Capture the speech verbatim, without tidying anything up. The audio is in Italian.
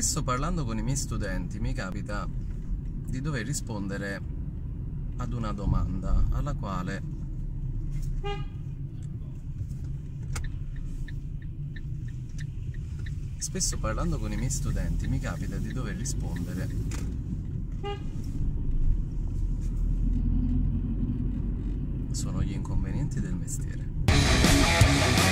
Spesso parlando con i miei studenti mi capita di dover rispondere ad una domanda alla quale spesso parlando con i miei studenti mi capita di dover rispondere sono gli inconvenienti del mestiere.